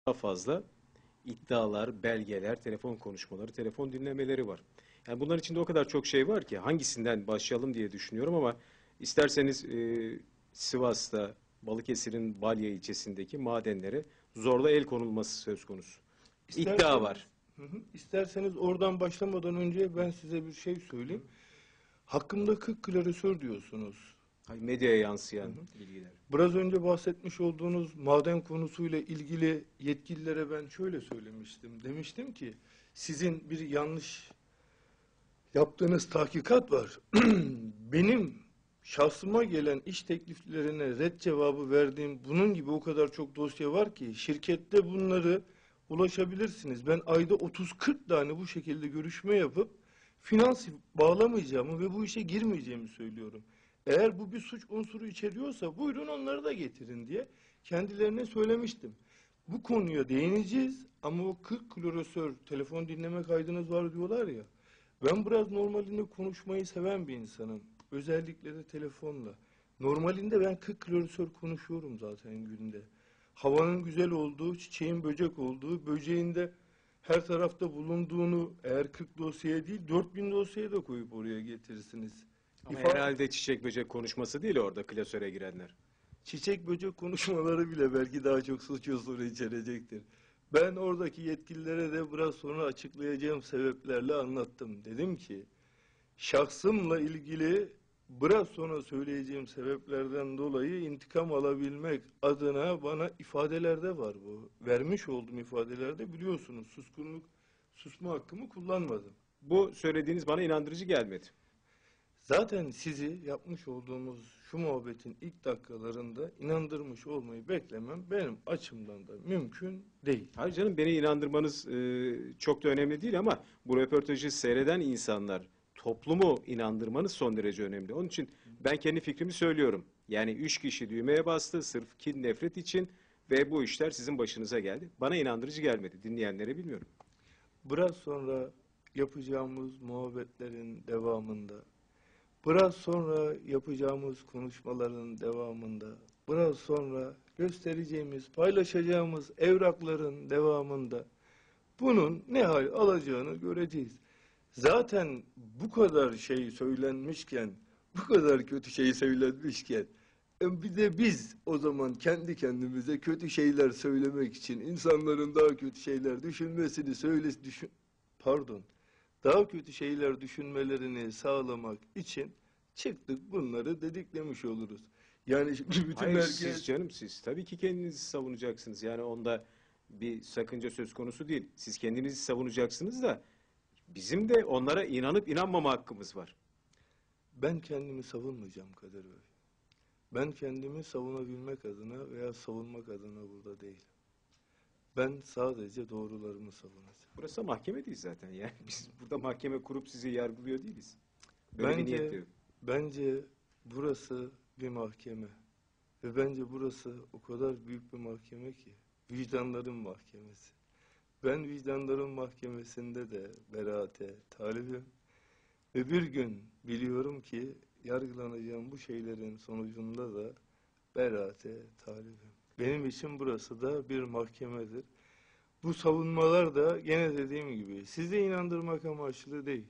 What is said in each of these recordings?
daha fazla iddialar, belgeler, telefon konuşmaları, telefon dinlemeleri var. Yani bunların içinde o kadar çok şey var ki hangisinden başlayalım diye düşünüyorum ama isterseniz Sivas'ta Balıkesir'in Balya ilçesindeki madenlere zorla el konulması söz konusu. İddia İsterseniz, var. isterseniz oradan başlamadan önce ben size bir şey söyleyeyim. Hakkımda 40 klasör diyorsunuz. Medyaya yansıyan bilgiler. Biraz önce bahsetmiş olduğunuz maden konusuyla ilgili yetkililere ben şöyle söylemiştim. Demiştim ki sizin bir yanlış yaptığınız tahkikat var. Benim şahsıma gelen iş tekliflerine red cevabı verdiğim bunun gibi o kadar çok dosya var ki şirkette bunları ulaşabilirsiniz. Ben ayda 30-40 tane bu şekilde görüşme yapıp finans bağlamayacağımı ve bu işe girmeyeceğimi söylüyorum. Eğer bu bir suç unsuru içeriyorsa buyurun onları da getirin diye kendilerine söylemiştim. Bu konuya değineceğiz ama o 40 klorosör telefon dinleme kaydınız var diyorlar ya. Ben biraz normalinde konuşmayı seven bir insanım. Özellikle de telefonla. Normalinde ben 40 klasör konuşuyorum zaten günde. Havanın güzel olduğu, çiçeğin böcek olduğu, böceğin de her tarafta bulunduğunu eğer 40 dosyaya değil 4000 dosyaya da koyup oraya getirirsiniz. Ama herhalde çiçek böcek konuşması değil orada klasöre girenler. Çiçek böcek konuşmaları bile belki daha çok suç unsuru içerecektir. Ben oradaki yetkililere de biraz sonra açıklayacağım sebeplerle anlattım. Dedim ki şahsımla ilgili biraz sonra söyleyeceğim sebeplerden dolayı intikam alabilmek adına bana ifadelerde var bu. Vermiş olduğum ifadelerde biliyorsunuz susma hakkımı kullanmadım. Bu söylediğiniz bana inandırıcı gelmedi. Zaten sizi yapmış olduğumuz şu muhabbetin ilk dakikalarında inandırmış olmayı beklemem benim açımdan da mümkün değil. Hayır canım beni inandırmanız çok da önemli değil ama bu röportajı seyreden insanlar toplumu inandırmanız son derece önemli. Onun için ben kendi fikrimi söylüyorum. Yani 3 kişi düğmeye bastı sırf kin nefret için ve bu işler sizin başınıza geldi. Bana inandırıcı gelmedi. Dinleyenlere bilmiyorum. Biraz sonra yapacağımız muhabbetlerin devamında, biraz sonra yapacağımız konuşmaların devamında, biraz sonra göstereceğimiz, paylaşacağımız evrakların devamında bunun ne hal alacağını göreceğiz. Zaten bu kadar şey söylenmişken, bu kadar kötü şey söylenmişken, bir de biz o zaman kendi kendimize kötü şeyler söylemek için insanların daha kötü şeyler düşünmesini pardon, daha kötü şeyler düşünmelerini sağlamak için çıktık bunları dediklemiş oluruz. Yani şimdi bütün Hayır herkes siz canım siz tabii ki kendinizi savunacaksınız. Yani onda bir sakınca söz konusu değil. Siz kendinizi savunacaksınız da bizim de onlara inanıp inanmama hakkımız var. ben kendimi savunmayacağım Kadir Bey. Ben kendimi savunabilmek adına veya savunmak adına burada değilim. Ben sadece doğrularımı savunacağım. Burası mahkeme değil zaten yani. Biz burada mahkeme kurup sizi yargılıyor değiliz. Böyle bir niyet de Bence, yok. bence burası bir mahkeme. Ve bence burası o kadar büyük bir mahkeme ki. Vicdanların mahkemesi. Ben vicdanların mahkemesinde de beraate talibim. Ve bir gün biliyorum ki yargılanacağım bu şeylerin sonucunda da beraate talibim. Benim için burası da bir mahkemedir. Bu savunmalar da gene dediğim gibi sizi inandırmak amaçlı değil.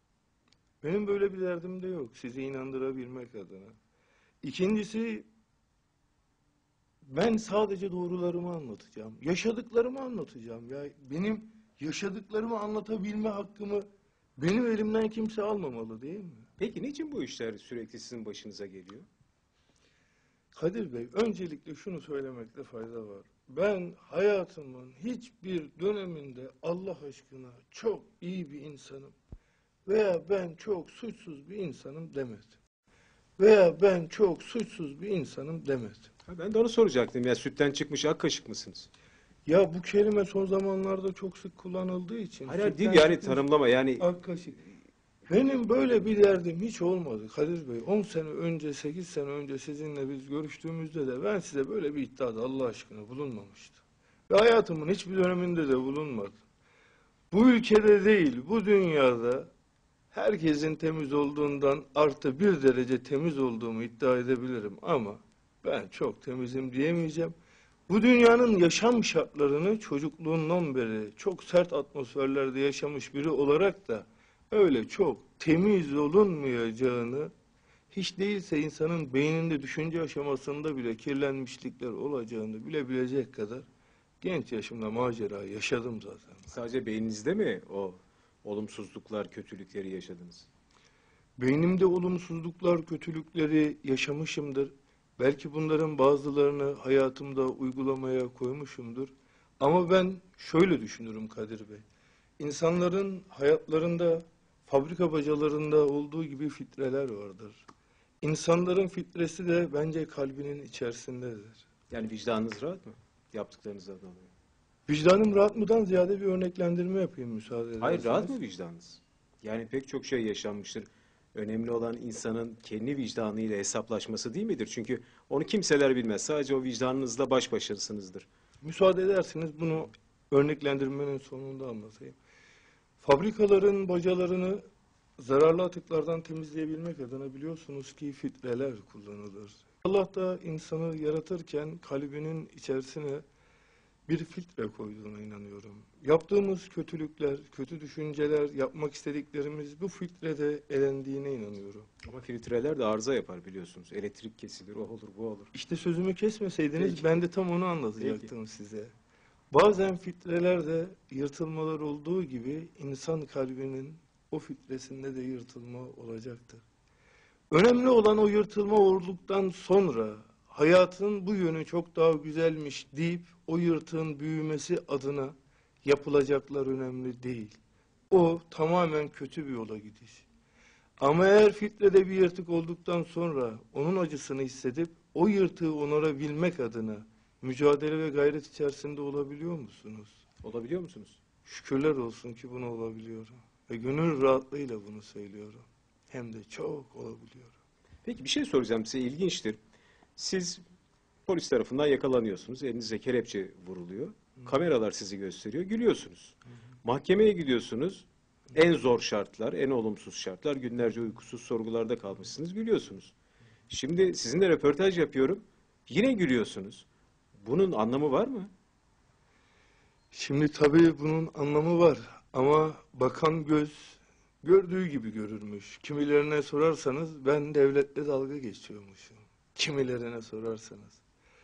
Benim böyle bir derdim de yok sizi inandırabilmek adına. İkincisi ben sadece doğrularımı anlatacağım. Yaşadıklarımı anlatacağım. Ya benim yaşadıklarımı anlatabilme hakkımı benim elimden kimse almamalı değil mi? Peki niçin bu işler sürekli sizin başınıza geliyor? Kadir Bey, öncelikle şunu söylemekte fayda var. Ben hayatımın hiçbir döneminde Allah aşkına çok iyi bir insanım veya ben çok suçsuz bir insanım demedim. Veya ben çok suçsuz bir insanım demedim. Ha, ben de onu soracaktım. Ya sütten çıkmış ak kaşık mısınız? Ya bu kelime son zamanlarda çok sık kullanıldığı için Hayır hayır, değil sütten yani çıkmış tanımlama yani ak kaşık. Benim böyle bir derdim hiç olmadı Kadir Bey. 10 sene önce, 8 sene önce sizinle biz görüştüğümüzde de ben size böyle bir iddiada Allah aşkına bulunmamıştım. Ve hayatımın hiçbir döneminde de bulunmadım. Bu ülkede değil, bu dünyada herkesin temiz olduğundan artı bir derece temiz olduğumu iddia edebilirim ama ben çok temizim diyemeyeceğim. Bu dünyanın yaşam şartlarını çocukluğundan beri çok sert atmosferlerde yaşamış biri olarak da öyle çok temiz olunmayacağını, hiç değilse insanın beyninde düşünce aşamasında bile kirlenmişlikler olacağını bilebilecek kadar genç yaşımda macera yaşadım zaten. Sadece beyninizde mi o olumsuzluklar, kötülükleri yaşadınız? Beynimde olumsuzluklar, kötülükleri yaşamışımdır. Belki bunların bazılarını hayatımda uygulamaya koymuşumdur. Ama ben şöyle düşünürüm Kadir Bey. İnsanların hayatlarında, fabrika bacalarında olduğu gibi filtreler vardır. İnsanların filtresi de bence kalbinin içerisindedir. Yani vicdanınız rahat mı? Yaptıklarınızdan dolayı. Vicdanım rahat mıdan ziyade bir örneklendirme yapayım müsaade Hayır, rahat ederseniz. mı vicdanınız? Yani pek çok şey yaşanmıştır. Önemli olan insanın kendi vicdanıyla hesaplaşması değil midir? Çünkü onu kimseler bilmez. Sadece o vicdanınızla baş başasınızdır. Müsaade ederseniz bunu örneklendirmenin sonunda anlatayım. Fabrikaların bacalarını zararlı atıklardan temizleyebilmek adına biliyorsunuz ki filtreler kullanılır. Allah da insanı yaratırken kalbinin içerisine bir filtre koyduğuna inanıyorum. Yaptığımız kötülükler, kötü düşünceler, yapmak istediklerimiz bu filtrede elendiğine inanıyorum. Ama filtreler de arıza yapar biliyorsunuz. Elektrik kesilir, o olur, bu olur. İşte sözümü kesmeseydiniz Peki. ben de tam onu anlatacaktım size. Bazen filtrelerde yırtılmalar olduğu gibi insan kalbinin o filtresinde de yırtılma olacaktır. Önemli olan o yırtılma olduktan sonra hayatın bu yönü çok daha güzelmiş deyip o yırtığın büyümesi adına yapılacaklar önemli değil. O tamamen kötü bir yola gidiş. Ama eğer filtrede bir yırtık olduktan sonra onun acısını hissedip o yırtığı onarabilmek adına mücadele ve gayret içerisinde olabiliyor musunuz? Olabiliyor musunuz? Şükürler olsun ki bunu olabiliyorum. Ve gönül rahatlığıyla bunu söylüyorum. Hem de çok olabiliyorum. Peki bir şey soracağım size, ilginçtir. Siz polis tarafından yakalanıyorsunuz, elinize kelepçe vuruluyor. Kameralar sizi gösteriyor, gülüyorsunuz. Mahkemeye gidiyorsunuz, en zor şartlar, en olumsuz şartlar, günlerce uykusuz sorgularda kalmışsınız, gülüyorsunuz. Şimdi sizinle röportaj yapıyorum, yine gülüyorsunuz. Bunun anlamı var mı? Şimdi tabii bunun anlamı var ama bakan göz gördüğü gibi görürmüş. Kimilerine sorarsanız ben devletle dalga geçiyormuşum. Kimilerine sorarsanız.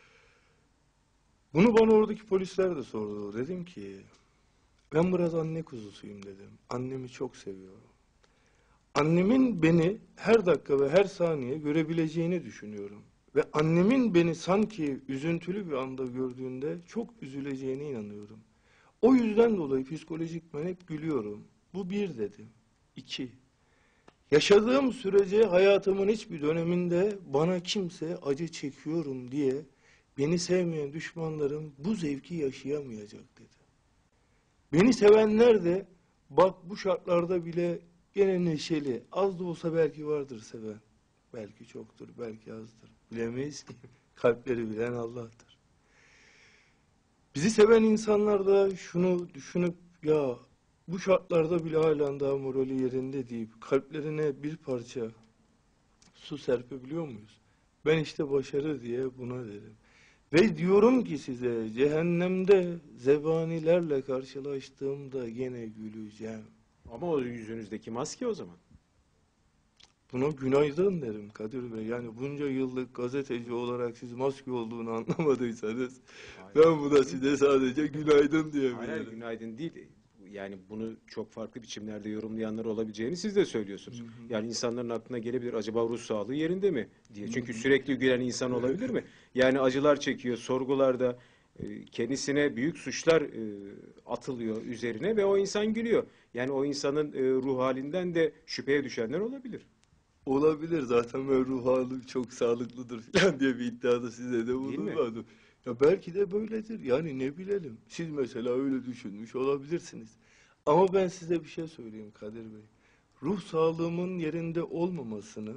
Bunu bana oradaki polisler de sordu. Dedim ki ben biraz anne kuzusuyum dedim. Annemi çok seviyorum. Annemin beni her dakika ve her saniye görebileceğini düşünüyorum. Ve annemin beni sanki üzüntülü bir anda gördüğünde çok üzüleceğine inanıyorum. O yüzden dolayı psikolojikmen hep gülüyorum. Bu bir dedim. İki. Yaşadığım sürece hayatımın hiçbir döneminde bana kimse acı çekiyorum diye beni sevmeyen düşmanlarım bu zevki yaşayamayacak dedi. Beni sevenler de bak bu şartlarda bile gene neşeli. Az da olsa belki vardır seven. Belki çoktur, belki azdır. Bilemeyiz ki. Kalpleri bilen Allah'tır. Bizi seven insanlar da şunu düşünüp ya bu şartlarda bile halen daha morali yerinde deyip kalplerine bir parça su serpebiliyor muyuz? Ben işte başarı diye buna derim. Ve diyorum ki size cehennemde zebanilerle karşılaştığımda gene güleceğim. Ama o yüzünüzdeki maske o zaman. Buna günaydın derim Kadir Bey. Yani bunca yıllık gazeteci olarak siz maske olduğunu anlamadıysanız Hayır. ben buna size sadece günaydın Hayır, diyebilirim. günaydın değil. Yani bunu çok farklı biçimlerde yorumlayanlar olabileceğini siz de söylüyorsunuz. Yani insanların aklına gelebilir acaba ruh sağlığı yerinde mi diye. Çünkü sürekli gülen insan olabilir mi? Yani acılar çekiyor, sorgularda kendisine büyük suçlar atılıyor üzerine ve o insan gülüyor. Yani o insanın ruh halinden de şüpheye düşenler olabilir. Olabilir zaten ben ruh halim çok sağlıklıdır falan diye bir iddiada size de Değil mi? bulunmadım. Ya belki de böyledir. Yani ne bilelim. Siz mesela öyle düşünmüş olabilirsiniz. Ama ben size bir şey söyleyeyim Kadir Bey. Ruh sağlığımın yerinde olmamasını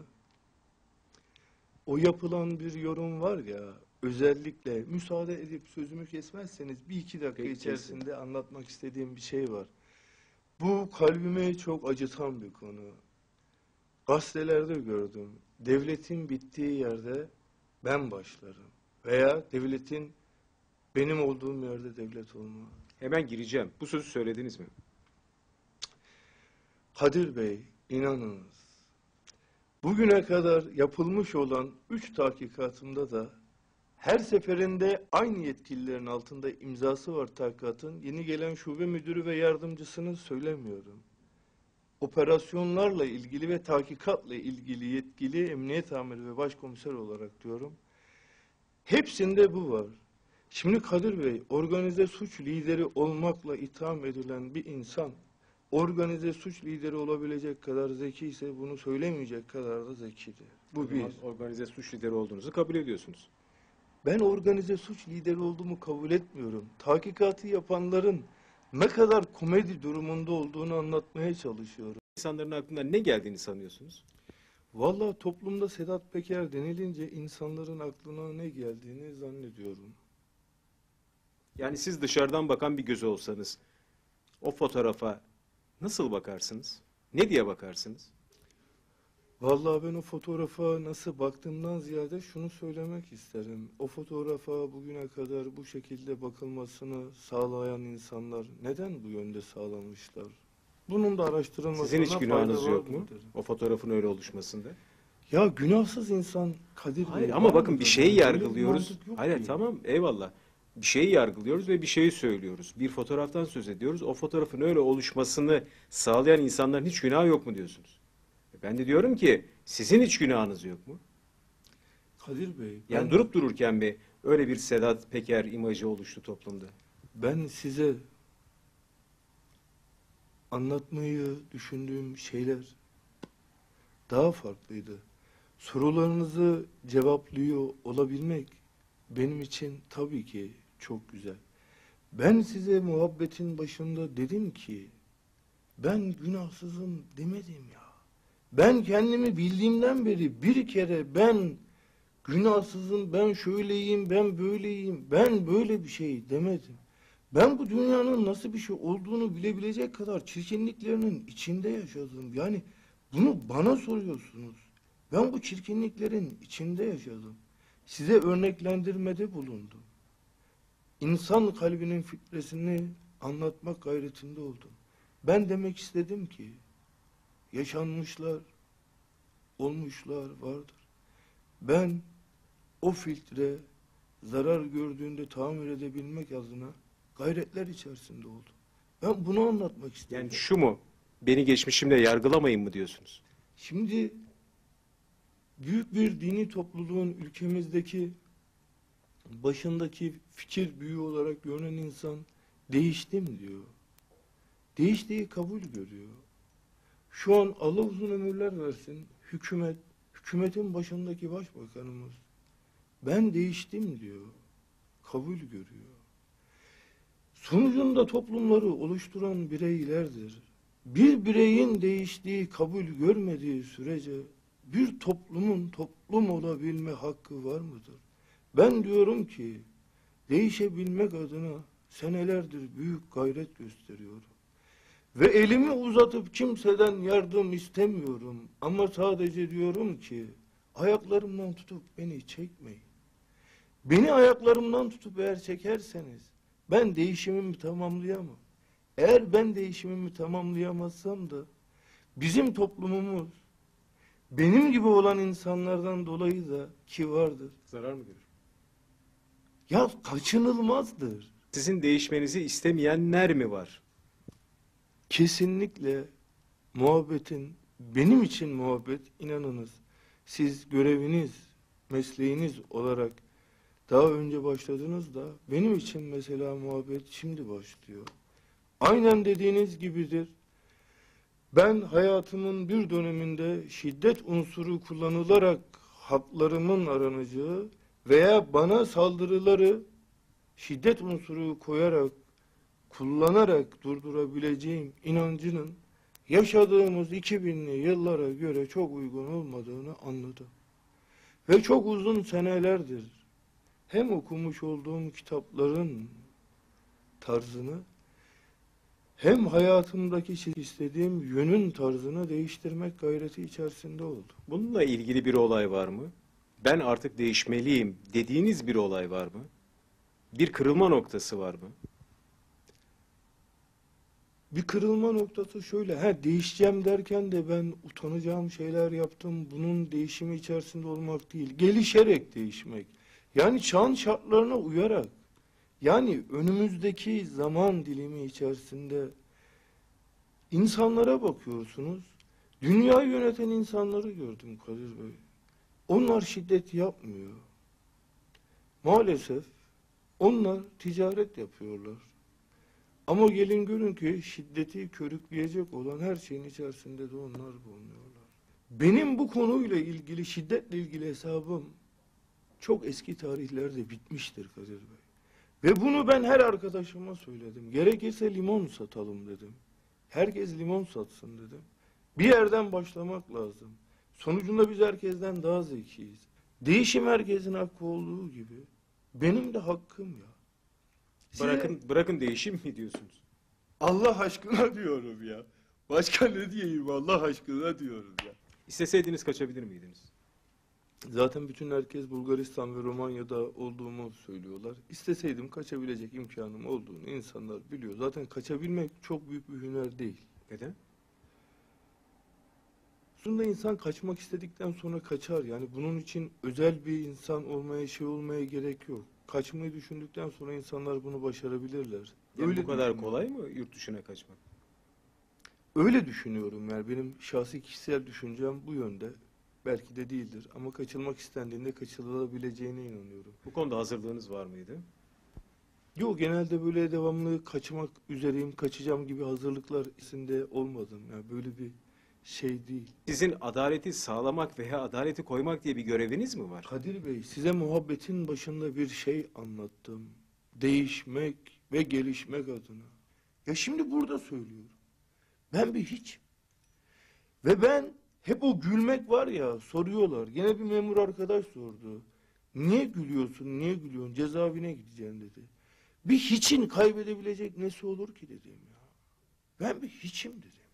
o yapılan bir yorum var ya özellikle müsaade edip sözümü kesmezseniz bir iki dakika Peki, içerisinde anlatmak istediğim bir şey var. Bu kalbimi çok acıtan bir konu. Gazetelerde gördüm. Devletin bittiği yerde ben başlarım. Veya devletin Benim olduğum yerde devlet olmaz. Hemen gireceğim. Bu sözü söylediniz mi? Kadir Bey, inanınız, bugüne kadar yapılmış olan 3 tahkikatımda da her seferinde aynı yetkililerin altında imzası var tahkikatın. Yeni gelen şube müdürü ve yardımcısını söylemiyorum. Operasyonlarla ilgili ve tahkikatla ilgili yetkili emniyet amiri ve başkomiser olarak diyorum. Hepsinde bu var. Şimdi Kadir Bey, organize suç lideri olmakla itham edilen bir insan, organize suç lideri olabilecek kadar zeki ise bunu söylemeyecek kadar da zekidir. Bu bir. Organize suç lideri olduğunuzu kabul ediyorsunuz. Ben organize suç lideri olduğumu kabul etmiyorum. Tahkikatı yapanların ne kadar komedi durumunda olduğunu anlatmaya çalışıyorum. İnsanların aklına ne geldiğini sanıyorsunuz? Vallahi toplumda Sedat Peker denilince insanların aklına ne geldiğini zannediyorum. Yani siz dışarıdan bakan bir göz olsanız o fotoğrafa nasıl bakarsınız? Ne diye bakarsınız? Vallahi ben o fotoğrafa nasıl baktığımdan ziyade şunu söylemek isterim. O fotoğrafa bugüne kadar bu şekilde bakılmasını sağlayan insanlar neden bu yönde sağlamışlar? Bunun da araştırılmasına Sizin hiç günahınız fayda yok var mu? derim. O fotoğrafın öyle oluşmasında. Ya günahsız insan Kadir Hayır Bey, ama var bakın mıdır? bir şeyi Böyle bir yargılıyoruz. mantık yok Hayır ki. tamam eyvallah. Bir şeyi yargılıyoruz ve bir şeyi söylüyoruz. Bir fotoğraftan söz ediyoruz. O fotoğrafın öyle oluşmasını sağlayan insanların hiç günahı yok mu diyorsunuz? Ben de diyorum ki sizin hiç günahınız yok mu? Kadir Bey, Yani durup dururken mi öyle bir Sedat Peker imajı oluştu toplumda? ben size anlatmayı düşündüğüm şeyler daha farklıydı. Sorularınızı cevaplıyor olabilmek benim için tabii ki çok güzel. Ben size muhabbetin başında dedim ki ben günahsızım demedim ya. Ben kendimi bildiğimden beri bir kere ben günahsızım, ben şöyleyim, ben böyleyim, ben böyle bir şey demedim. Ben bu dünyanın nasıl bir şey olduğunu bilebilecek kadar çirkinliklerinin içinde yaşadım. Yani bunu bana soruyorsunuz. Ben bu çirkinliklerin içinde yaşadım. Size örneklendirmede bulundum. İnsan kalbinin fitresini anlatmak gayretinde oldum. Ben demek istedim ki yaşanmışlar, olmuşlar vardır. Ben o filtre zarar gördüğünde tamir edebilmek adına gayretler içerisinde oldum. Ben bunu anlatmak istedim. Yani şu mu? Beni geçmişimle yargılamayın mı diyorsunuz? Şimdi büyük bir dini topluluğun ülkemizdeki başındaki fikir büyüğü olarak görünen insan değiştim diyor. Değiştiği kabul görüyor. Şu an Allah uzun ömürler versin hükümetin başındaki başbakanımız ben değiştim diyor. Kabul görüyor. Sonucunda toplumları oluşturan bireylerdir. Bir bireyin değiştiği, kabul görmediği sürece bir toplumun toplum olabilme hakkı var mıdır? Ben diyorum ki değişebilmek adına senelerdir büyük gayret gösteriyorum. Ve elimi uzatıp kimseden yardım istemiyorum. Ama sadece diyorum ki ayaklarımdan tutup beni çekmeyin. Beni ayaklarımdan tutup eğer çekerseniz ben değişimimi tamamlayamam. Eğer ben değişimimi tamamlayamazsam da bizim toplumumuz benim gibi olan insanlardan dolayı da ki vardır. Zarar mı görür? Ya kaçınılmazdır. Sizin değişmenizi istemeyenler mi var? Kesinlikle muhabbetin, benim için muhabbet inanınız siz göreviniz, mesleğiniz olarak daha önce başladınız da benim için mesela muhabbet şimdi başlıyor. Aynen dediğiniz gibidir. Ben hayatımın bir döneminde şiddet unsuru kullanılarak haklarımın aranacağı veya bana saldırıları şiddet unsuru koyarak, kullanarak durdurabileceğim inancının yaşadığımız 2000'li yıllara göre çok uygun olmadığını anladım. Ve çok uzun senelerdir hem okumuş olduğum kitapların tarzını hem hayatımdaki istediğim yönün tarzını değiştirmek gayreti içerisinde oldum. Bununla ilgili bir olay var mı? Ben artık değişmeliyim dediğiniz bir olay var mı? Bir kırılma noktası var mı? Bir kırılma noktası şöyle, değişeceğim derken de ben utanacağım şeyler yaptım. Bunun değişimi içerisinde olmak değil, gelişerek değişmek. Yani çağın şartlarına uyarak. Yani önümüzdeki zaman dilimi içerisinde insanlara bakıyorsunuz. Dünyayı yöneten insanları gördüm Kadir Bey. Onlar şiddet yapmıyor. Maalesef onlar ticaret yapıyorlar. Ama gelin görün ki şiddeti körükleyecek olan her şeyin içerisinde de onlar bulunuyorlar. Benim bu konuyla ilgili, şiddetle ilgili hesabım çok eski tarihlerde bitmiştir Kadir Bey. Ve bunu ben her arkadaşıma söyledim. Gerekirse limon satalım dedim. Herkes limon satsın dedim. Bir yerden başlamak lazım. Sonucunda biz herkesten daha zekiyiz. Değişim herkesin hakkı olduğu gibi benim de hakkım ya. Bırakın değişim mi diyorsunuz? Allah aşkına diyorum ya. Başka ne diyeyim, Allah aşkına diyorum ya. İsteseydiniz kaçabilir miydiniz? Zaten bütün herkes Bulgaristan ve Romanya'da olduğumu söylüyorlar. İsteseydim kaçabilecek imkanım olduğunu insanlar biliyor. Zaten kaçabilmek çok büyük bir hüner değil. Neden? Aslında insan kaçmak istedikten sonra kaçar. Yani bunun için özel bir insan olmaya, şey olmaya gerek yok. Kaçmayı düşündükten sonra insanlar bunu başarabilirler. Yani bu kadar düşünüyorum. kolay mı yurt dışına kaçmak? Öyle düşünüyorum yani benim şahsi kişisel düşüncem bu yönde. Belki de değildir ama kaçılmak istendiğinde kaçılabileceğine inanıyorum. Bu konuda hazırlığınız var mıydı? Yok, genelde böyle devamlı kaçmak üzereyim, kaçacağım gibi hazırlıklar içinde olmadım. Yani böyle bir şey değil. Sizin adaleti sağlamak veya adaleti koymak diye bir göreviniz mi var? Kadir Bey, size muhabbetin başında bir şey anlattım. Değişmek ve gelişmek adına. Ya şimdi burada söylüyorum. Ben bir hiç. Ve ben hep o gülmek var ya, soruyorlar. Gene bir memur arkadaş sordu. Niye gülüyorsun, niye gülüyorsun? Cezaevine gideceksin dedi. Bir hiçin kaybedebilecek nesi olur ki dedim ya. Ben bir hiçim dedim.